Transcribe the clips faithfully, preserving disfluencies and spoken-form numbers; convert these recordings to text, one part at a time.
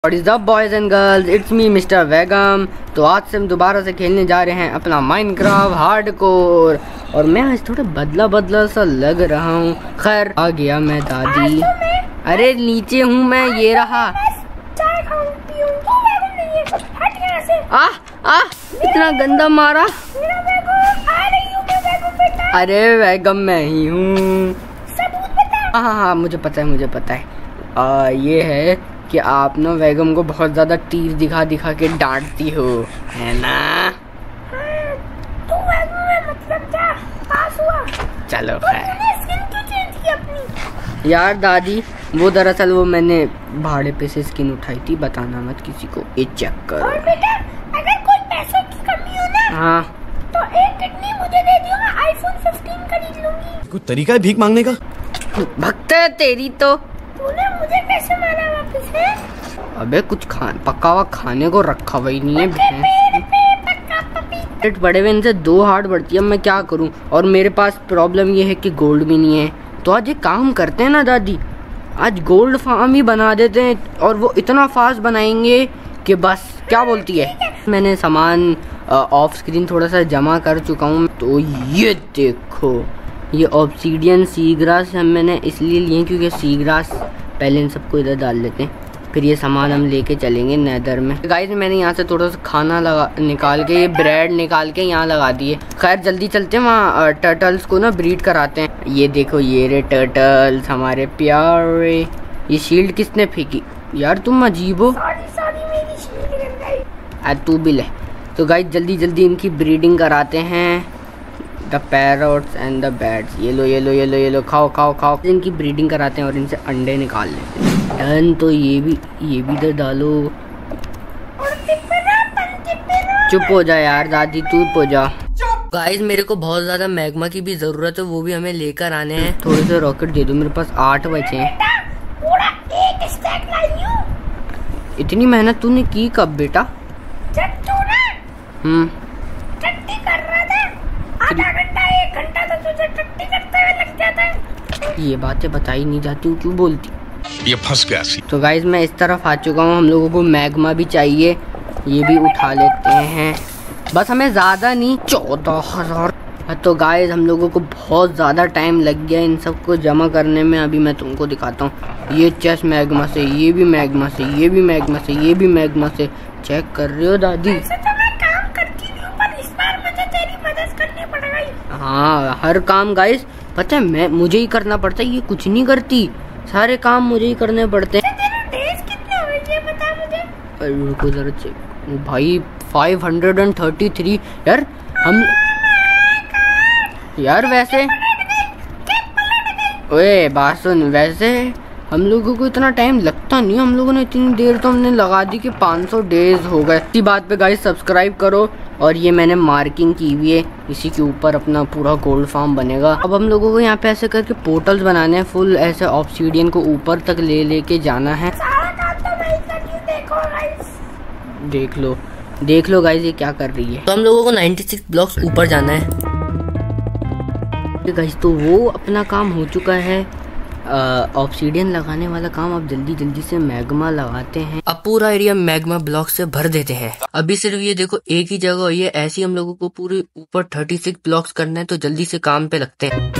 What is up boys and girls, it's me mister वेगम। तो आज से हम दोबारा से खेलने जा रहे हैं अपना माइनक्राफ्ट हार्डकोर। और मैं आज थोड़ा बदला बदला सा लग रहा हूँ। खैर आ गया मैं दादी। अरे नीचे हूँ मैं, ये रहा। आ आ इतना गंदा मारा। अरे वेगम मैं ही हूँ। हाँ हाँ हाँ मुझे पता है मुझे पता है आ, ये है कि आप ना वेगम को बहुत ज्यादा तीर दिखा दिखा के डांटती हो, है ना? हाँ, तो वेगम है, मतलब क्या पास हुआ? चलो खैर। स्किन क्यों चेंज की अपनी? यार दादी वो दरअसल वो मैंने भाड़े पे से स्किन उठाई थी, बताना मत किसी को। ये चेक करो। और बेटा अगर कोई पैसों की कमी हो ना, हाँ तो एक किडनी मुझे दे दियो, मैं आईफोन पंद्रह खरीद लूंगी। कोई तरीका है भीख मांगने का? भक्त है तेरी तो। तूने मुझे कैसे मारा वापस है? अबे कुछ खा पक्का हुआ खाने को रखा हुआ ही नहीं है। पेट बड़े हुए इनसे दो हार्ट बढ़ती है, मैं क्या करूं? और मेरे पास प्रॉब्लम ये है कि गोल्ड भी नहीं है। तो आज एक काम करते हैं ना दादी, आज गोल्ड फार्म ही बना देते हैं और वो इतना फास्ट बनाएंगे कि बस। क्या बोलती है? मैंने सामान ऑफ स्क्रीन थोड़ा सा जमा कर चुका हूँ। तो ये देखो, ये ऑब्सीडियन सी ग्रास हम मैंने इसलिए लिए क्योंकि सी ग्रास पहले इन सबको इधर डाल लेते हैं, फिर ये सामान हम लेके चलेंगे नेदर में। गाइस मैंने यहाँ से थोड़ा सा खाना लगा निकाल के, ये ब्रेड निकाल के यहाँ लगा दिए। खैर जल्दी चलते हैं, वहाँ टर्टल्स को ना ब्रीड कराते हैं। ये देखो ये रे टर्टल्स हमारे प्यारे। ये शील्ड किसने फेंकी? यार तुम अजीब हो। तू भी ले। तो गाइस जल्दी जल्दी इनकी ब्रीडिंग कराते हैं। The parrots and the bats. ये लो ये लो ये लो ये लो, खाओ खाओ खाओ। इनकी ब्रीडिंग कराते हैं और इनसे अंडे निकाल लेते हैं। डन। तो ये भी ये भी इधर डालो। चुप हो जा यार दादी, तू चुप हो जा। गाइस मेरे को बहुत ज्यादा मैग्मा की भी जरूरत है, वो भी हमें लेकर आने हैं। थोड़े से रॉकेट दे दो, मेरे पास आठ बचे हैं। इतनी मेहनत तूने की कब बेटा? हम्म आधा घंटा एक घंटा तो तुझे टट्टी करते हुए लग जाता है। ये बातें बताई नहीं जाती हूँ, क्यों बोलती? ये फंस गया सी। तो गाइज मैं इस तरफ आ चुका हूँ। हम लोगों को मैग्मा भी चाहिए, ये भी उठा लेते हैं। बस हमें ज़्यादा नहीं, चौदह हजार। तो गाइज हम लोगों को बहुत ज़्यादा टाइम लग गया इन सबको जमा करने में। अभी मैं तुमको दिखाता हूँ। ये चेस्ट मैग्मा से, ये भी मैग्मा से, ये भी मैग्मा से, ये भी मैग्मा से। चेक कर रहे हो दादी? हाँ हर काम गाइस पता है मैं मुझे ही करना पड़ता है, ये कुछ नहीं करती। सारे काम मुझे ही करने पड़ते हैं। डेज कितने हुए ये बता मुझे। अरे रुको जरा चेक भाई, five hundred and thirty three. यार हम यार वैसे ओए बात सुन, वैसे हम लोगों को इतना टाइम लगता नहीं। हम लोगों ने इतनी देर तो हमने लगा दी कि पाँच सौ डेज हो गए। इसी बात पे गाइस सब्सक्राइब करो। और ये मैंने मार्किंग की हुई है, इसी के ऊपर अपना पूरा गोल्ड फार्म बनेगा। अब हम लोगों को यहाँ पे ऐसे करके पोर्टल्स बनाने हैं, फुल ऐसे ऑब्सीडियन को ऊपर तक ले लेके जाना है। देख लो देख लो गाइस ये क्या कर रही है। तो हम लोगों को छियानवे ब्लॉक्स ऊपर जाना है गाइस। तो वो अपना काम हो चुका है, ऑब्सीडियन लगाने वाला काम। अब जल्दी जल्दी से मैग्मा लगाते हैं। अब पूरा एरिया मैग्मा ब्लॉक से भर देते हैं। अभी सिर्फ ये देखो एक ही जगह ये ऐसी, हम लोगों को पूरे ऊपर छत्तीस ब्लॉक्स करना है। तो जल्दी से काम पे लगते हैं।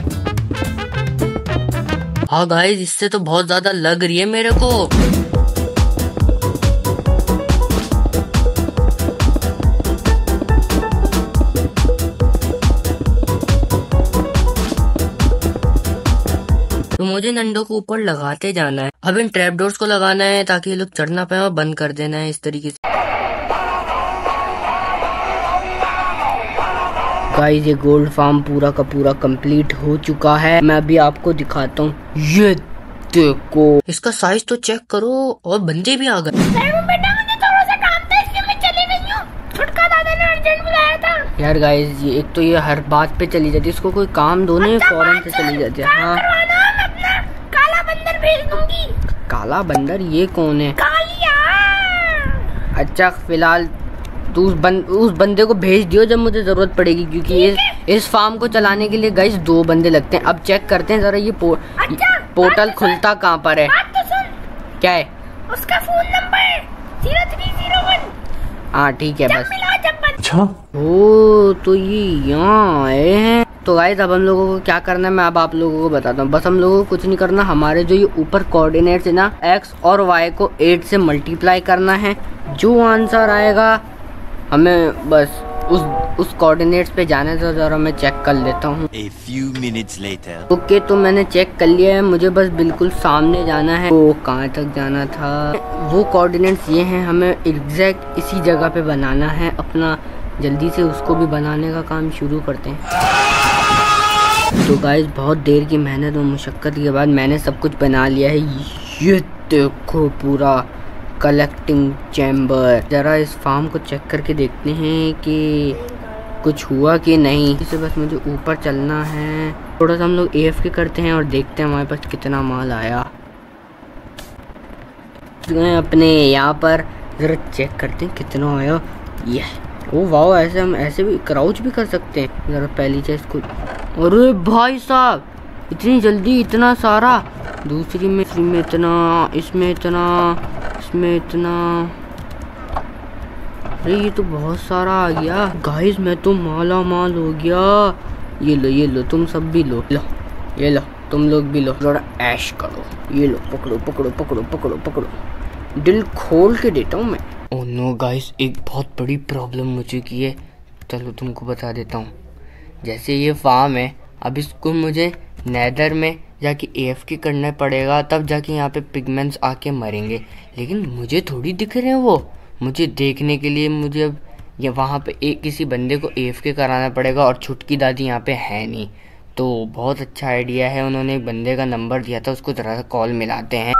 हाँ गाइस इससे तो बहुत ज्यादा लग रही है मेरे को। तो मुझे नंडों को ऊपर लगाते जाना है। अब इन ट्रैप डोर्स को लगाना है ताकि ये लोग चढ़ ना पाए और बंद कर देना है इस तरीके से। गाइस ये गोल्ड फार्म पूरा का पूरा कंप्लीट हो चुका है। मैं अभी आपको दिखाता हूँ, ये देखो इसका साइज तो चेक करो। और बंदे भी आ गए। यार गाइस ये एक तो ये हर बात पे चली जाती है, इसको कोई काम दो नहीं फौरन से चली जाती है। हाँ काला बंदर भेज दूंगी। काला बंदर ये कौन है? कालिया। अच्छा फिलहाल तू उस, बन, उस बंदे को भेज दियो जब मुझे जरूरत पड़ेगी, क्योंकि इस, इस फार्म को चलाने के लिए गाइस दो बंदे लगते हैं। अब चेक करते हैं जरा ये पो, अच्छा, पोर्टल खुलता कहाँ पर है? तो सुन। क्या है? उसका phone number zero three zero one. हाँ ठीक है जब बस। मिला जब बन। अच्छा ओ तो ये यहाँ आए हैं। तो गाइस अब हम लोगों को क्या करना है मैं अब आप लोगों को बताता हूँ। बस हम लोगों को कुछ नहीं करना, हमारे जो ये ऊपर कोऑर्डिनेट्स है ना एक्स और वाई को एट से मल्टीप्लाई करना है। जो आंसर आएगा हमें बस उस उस कोऑर्डिनेट्स पे जाने तो जरा मैं चेक कर लेता हूँ। A few minutes later. Okay तो मैंने चेक कर लिया है, मुझे बस बिल्कुल सामने जाना है। वो कहाँ तक जाना था, वो कोऑर्डिनेट्स ये हैं, हमें एग्जैक्ट इसी जगह पे बनाना है अपना। जल्दी से उसको भी बनाने का काम शुरू करते हैं। तो गाइस बहुत देर की मेहनत और मुशक्क़त के बाद मैंने सब कुछ बना लिया है। ये देखो पूरा कलेक्टिंग चैम्बर। ज़रा इस फार्म को चेक करके देखते हैं कि कुछ हुआ कि नहीं। इसे बस मुझे ऊपर चलना है। थोड़ा सा हम लोग ए एफ के करते हैं और देखते हैं हमारे पास कितना माल आया। अपने यहाँ पर ज़रा चेक करते हैं कितना आया। ये ओ वाह, ऐसे हम ऐसे भी क्राउच भी कर सकते हैं। ज़रा पहली चीज़ को, अरे भाई साहब इतनी जल्दी इतना सारा। दूसरी में इसमें इतना, इसमें इतना, इसमें इतना। अरे ये तो बहुत सारा आ गया गाइस, मैं तो माला माल हो गया। ये लो ये लो, तुम सब भी लो लो, ये लो तुम लोग भी लो, थोड़ा ऐश करो। ये लो पकड़ो पकड़ो पकड़ो पकड़ो पकड़ो, दिल खोल के देता हूँ मैं। ओह नो गाइस, एक बहुत बड़ी प्रॉब्लम हो चुकी है। चलो तुमको बता देता हूँ। जैसे ये फार्म है, अब इसको मुझे नेदर में जाके एएफके करना पड़ेगा, तब जाके यहाँ पे पिगमेंट्स आके मरेंगे। लेकिन मुझे थोड़ी दिख रहे हैं वो, मुझे देखने के लिए मुझे अब ये वहाँ पे एक किसी बंदे को एएफके कराना पड़ेगा और छुटकी दादी यहाँ पे है नहीं। तो बहुत अच्छा आइडिया है, उन्होंने एक बंदे का नंबर दिया था, उसको ज़रा सा कॉल मिलाते हैं।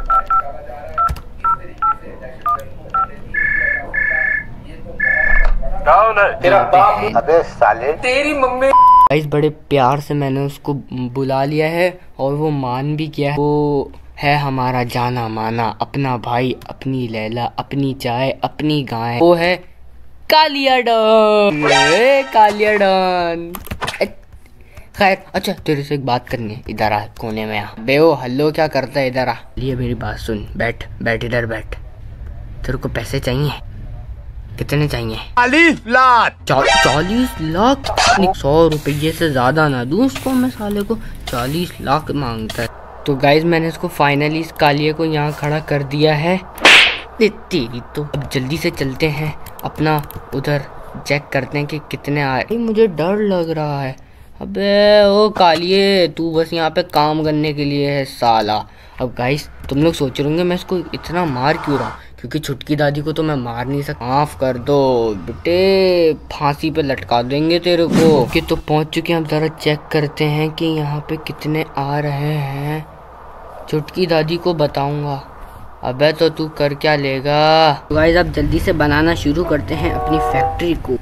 कौन है तेरा बाप? अबे साले तेरी मम्मी। गाइस बड़े प्यार से मैंने उसको बुला लिया है और वो मान भी किया है। वो है हमारा जाना माना अपना भाई, अपनी लैला, अपनी चाय, अपनी गाय। वो है कालिया डॉन। कालिया डॉन। खैर अच्छा तेरे से एक बात करनी है, इधर आ कोने में आ। बेओ हल्लो क्या करता है, इधर आ। ये मेरी बात सुन, बैठ बैठ इधर बैठ। तेरे को पैसे चाहिए? कितने चाहिए? चालीस लाख। चालीस लाख? सौ रुपये से ज्यादा ना दूं उसको मैं, साले को चालीस लाख मांगता है। तो गाइज मैंने इसको फाइनली इस कालिए को यहाँ खड़ा कर दिया है। तेरी तो अब जल्दी से चलते हैं अपना उधर चेक करते हैं कि कितने आ रहे। मुझे डर लग रहा है। अबे ओ कालिए, तू बस यहाँ पे काम करने के लिए है साला। अब गाइस तुम लोग सोच रहे होंगे मैं इसको इतना मार क्यों रहा हूँ, क्योंकि छुटकी दादी को तो मैं मार नहीं सकता। माफ कर दो बेटे, फांसी पे लटका देंगे तेरे को। कि तो पहुंच चुके हैं, हम जरा चेक करते हैं कि यहाँ पे कितने आ रहे हैं। छुटकी दादी को बताऊंगा। अबे तो तू कर क्या लेगा। तो गाइस अब जल्दी से बनाना शुरू करते हैं अपनी फैक्ट्री को।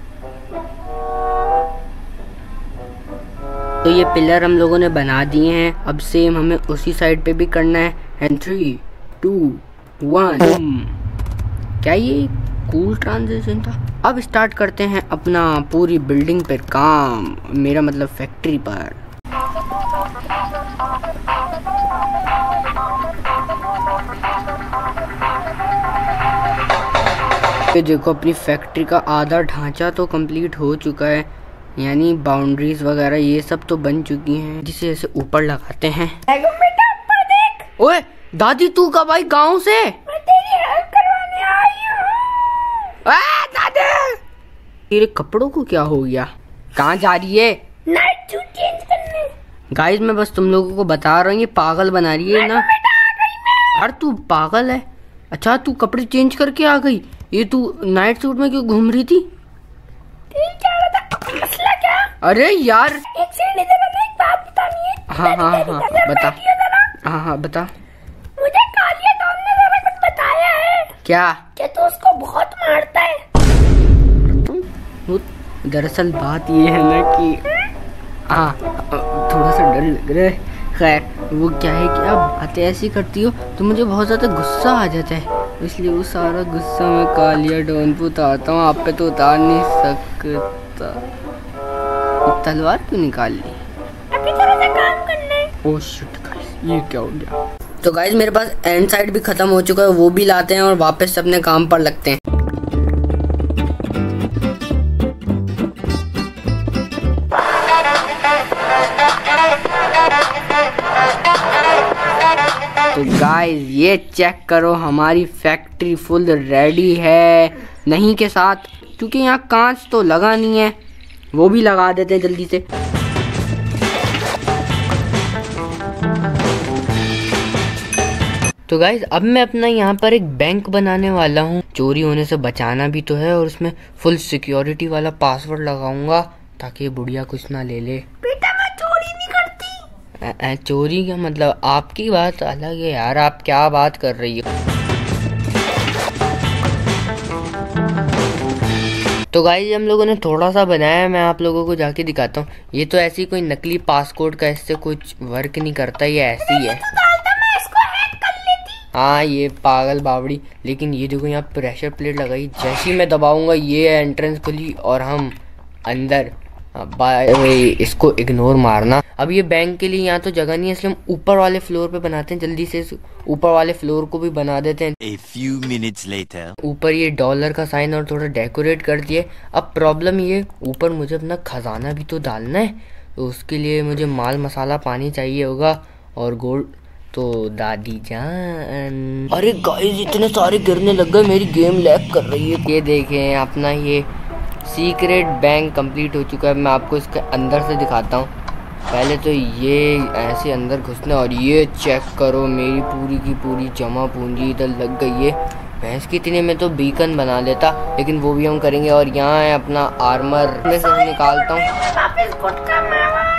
तो ये पिलर हम लोगों ने बना दिए हैं, अब सेम हमें उसी साइड पे भी करना है। And three two one. क्या ये कूल ट्रांजिशन था। अब स्टार्ट करते हैं अपना पूरी बिल्डिंग पर काम, मेरा मतलब फैक्ट्री पर। ये देखो अपनी फैक्ट्री का आधा ढांचा तो कंप्लीट हो चुका है, यानी बाउंड्रीज वगैरह ये सब तो बन चुकी हैं। जिसे ऐसे ऊपर लगाते हैं। बेटा ऊपर देख। ओए दादी तू कब आई गाँव से? मैं तेरी हेल्प करवाने आई हूँ। आ, दादी तेरे कपड़ों को क्या हो गया? कहाँ जा रही है? नाइट सूट चेंज करने। गाइस मैं बस तुम लोगों को बता रहा हूँ, ये पागल बना रही है ना। अरे तू पागल है। अच्छा तू कपड़े चेंज करके आ गई, ये तू नाइट सूट में क्यों घूम रही थी? मसला क्या? अरे यार एक सेकंड इधर आना, एक बात बतानी है। हाँ हाँ हाँ बता। हाँ हाँ बता। मुझे कालिया डॉन ने जरा कुछ बताया है। क्या? कि तू उसको बहुत मारता है। वो दरअसल बात ये है ना कि हाँ थोड़ा सा डर लग रहा है। खैर वो क्या है कि आप बातें ऐसी करती हो तो मुझे बहुत ज़्यादा गुस्सा आ जाता है, इसलिए वो सारा गुस्सा मैं कालिया डॉन पे उतारता हूँ। आप पे तो उतार नहीं सकता। तलवार क्यों निकाल ली? अभी थोड़ा सा काम करना है। ओह शिट गाइस, ये क्या हो गया? तो गाइज मेरे पास एंड साइड भी खत्म हो चुका है, वो भी लाते हैं और वापस से अपने काम पर लगते हैं। तो गाइज ये चेक करो, हमारी फैक्ट्री फुल रेडी है, नहीं के साथ, क्योंकि यहाँ कांच तो लगा नहीं है, वो भी लगा देते हैं जल्दी से। तो गाइज अब मैं अपना यहाँ पर एक बैंक बनाने वाला हूँ, चोरी होने से बचाना भी तो है, और उसमें फुल सिक्योरिटी वाला पासवर्ड लगाऊंगा ताकि बुढ़िया कुछ ना ले ले। बेटा मैं चोरी नहीं करती। आ, आ, चोरी का मतलब आपकी बात अलग है यार, आप क्या बात कर रही हो। तो गाइज हम लोगों ने थोड़ा सा बनाया है, मैं आप लोगों को जाके दिखाता हूँ। ये तो ऐसी कोई नकली पासकोड का इससे कुछ वर्क नहीं करता, ये ऐसी ही है। हाँ ये पागल बावड़ी, लेकिन ये देखो यहाँ प्रेशर प्लेट लगाई, जैसे ही मैं दबाऊंगा ये एंट्रेंस खुली और हम अंदर। इसको इग्नोर मारना। अब ये बैंक के लिए यहाँ तो जगह नहीं है, इसलिए हम ऊपर वाले फ्लोर पे बनाते हैं, जल्दी से ऊपर वाले फ्लोर को भी बना देते हैं। A few minutes later. ऊपर ये डॉलर का साइन और थोड़ा डेकोरेट कर दिए। अब प्रॉब्लम ये, ऊपर मुझे अपना खजाना भी तो डालना है, तो उसके लिए मुझे माल मसाला पानी चाहिए होगा और गोल्ड। तो दादी जान, अरे गाइस इतने सारे गिरने लग गए, मेरी गेम लैग कर रही है। ये देखें अपना ये सीक्रेट बैंक कंप्लीट हो चुका है। मैं आपको इसके अंदर से दिखाता हूँ। पहले तो ये ऐसे अंदर घुसना, और ये चेक करो मेरी पूरी की पूरी जमा पूंजी इधर लग गई है। भैंस की इतने में तो बीकन बना लेता, लेकिन वो भी हम करेंगे। और यहाँ है अपना आर्मर, में से निकालता हूँ।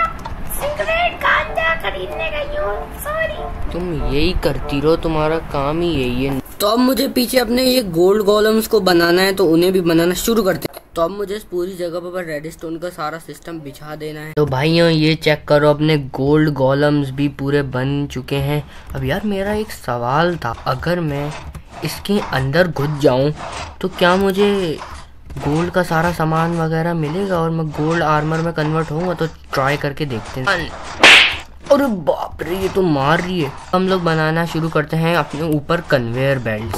तुम यही करती रहो, तुम्हारा काम ही यही है। तो अब मुझे पीछे अपने ये गोल्ड गोलम्स को बनाना है, तो उन्हें भी बनाना शुरू करते हैं। तो अब मुझे इस पूरी जगह पर रेडस्टोन का सारा सिस्टम बिछा देना है। तो भाइयों ये चेक करो, अपने गोल्ड गोलम्स भी पूरे बन चुके हैं। अब यार मेरा एक सवाल था, अगर मैं इसके अंदर घुस जाऊं तो क्या मुझे गोल्ड का सारा सामान वगैरह मिलेगा और मैं गोल्ड आर्मर में कन्वर्ट होऊंगा? तो ट्राई करके देखते हैं। अरे बाप रे, ये तो मार रही है। हम लोग बनाना शुरू करते हैं अपने ऊपर कन्वेयर बेल्ट।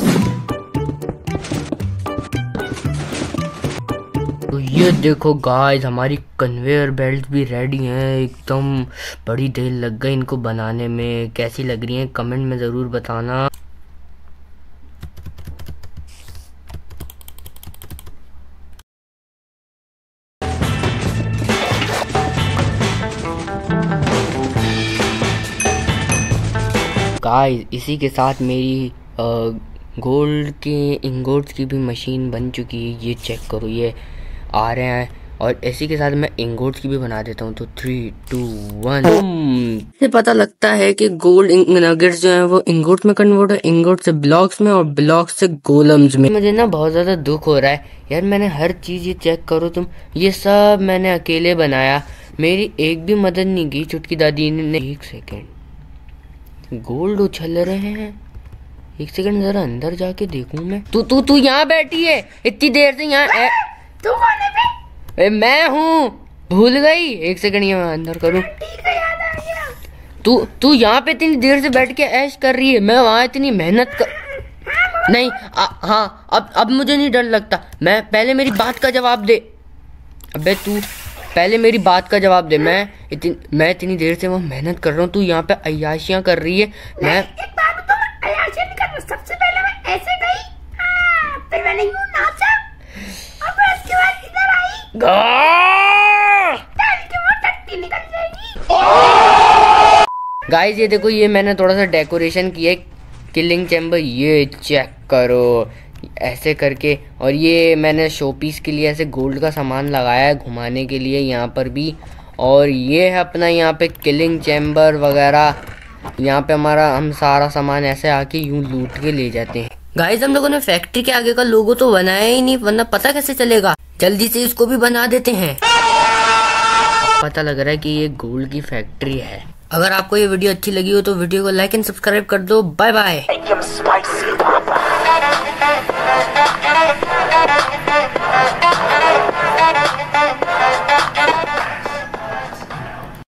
तो ये देखो गाइस, हमारी कन्वेयर बेल्ट भी रेडी हैं एकदम। बड़ी देर लग गई इनको बनाने में, कैसी लग रही हैं कमेंट में ज़रूर बताना। गाइस इसी के साथ मेरी गोल्ड के इंगोट्स की भी मशीन बन चुकी है। ये चेक करो, ये आ रहे हैं। और इसी के साथ मैं इंगोट्स की भी बना देता हूँ। तो थ्री टू वन से पता लगता है कि गोल्ड नगेट्स जो है वो इंगोट में कन्वर्ट है, इंगोट से ब्लॉक्स में और ब्लॉक्स से गोलम्स में। मुझे ना बहुत ज्यादा दुख हो रहा है यार, मैंने हर चीज, ये चेक करो तुम, ये सब मैंने अकेले बनाया, मेरी एक भी मदद नहीं की चुटकी दादी ने। एक सेकेंड, गोल्ड उछल रहे हैं, एक सेकंड जरा अंदर जाके देखूं मैं। तू तू तू यहाँ बैठी है इतनी देर से यहाँ? तू कौन है बे? मैं हूँ, भूल गई? एक सेकंड ये मैं अंदर करूँ। तू तू यहाँ पे इतनी देर से बैठ के ऐश कर रही है, मैं वहाँ इतनी मेहनत कर। नहीं आ, हाँ अब अब मुझे नहीं डर लगता। मैं पहले मेरी बात का जवाब दे। अबे तू पहले मेरी बात का जवाब दे। मैं इतनी मैं इतनी देर से वो मेहनत कर रहा हूँ, तू यहाँ पे अय्याशियाँ कर रही है। मैं एक बात तो मैं अय्याशियाँ नहीं कर रहा। सबसे पहले मैं ऐसे गई, हाँ, फिर मैंने यूं नाचा, और फिर उसके बाद इधर आई, फिर वो टट्टी निकल जाएगी। गाइस ये देखो, ये मैंने थोड़ा सा डेकोरेशन किया है, किलिंग चैम्बर। ये चेक करो ऐसे करके, और ये मैंने शो पीस के लिए ऐसे गोल्ड का सामान लगाया है घुमाने के लिए यहाँ पर भी। और ये है अपना यहाँ पे किलिंग चैम्बर वगैरह। यहाँ पे हमारा हम सारा सामान ऐसे आके यूं लूट के ले जाते हैं। गाइस हम लोगों ने फैक्ट्री के आगे का लोगो तो बनाया ही नहीं, वरना पता कैसे चलेगा। जल्दी से इसको भी बना देते हैं। पता लग रहा है कि ये गोल्ड की फैक्ट्री है। अगर आपको ये वीडियो अच्छी लगी हो तो वीडियो को लाइक एंड सब्सक्राइब कर दो। Bye bye.